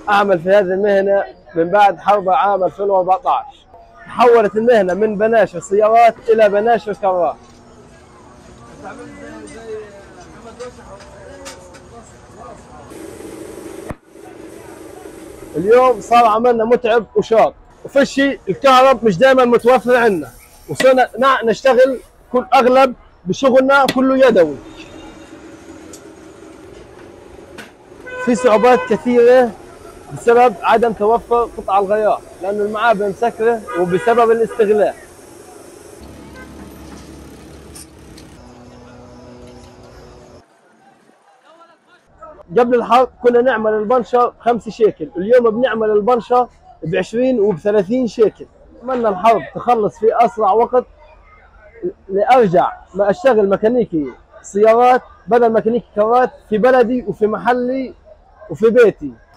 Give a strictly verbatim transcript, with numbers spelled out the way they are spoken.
أعمل في هذه المهنة من بعد حرب عام ألفين وأربعة عشر. تحولت المهنة من بناشر سيارات إلى بناشر كرات. اليوم صار عملنا متعب وشاق، وفي شيء الكهرب مش دائما متوفر عندنا، وصرنا نشتغل كل أغلب بشغلنا كله يدوي. في صعوبات كثيرة بسبب عدم توفر قطع الغيار، لأنه المعابر مسكرة وبسبب الاستغلال. قبل الحرب كنا نعمل البنشر بخمسة شيكل، اليوم بنعمل البنشر بعشرين وبثلاثين شيكل. أتمنى الحرب تخلص في أسرع وقت لأرجع ما أشتغل ميكانيكي سيارات بدل ميكانيكي كرات في بلدي وفي محلي وفي بيتي.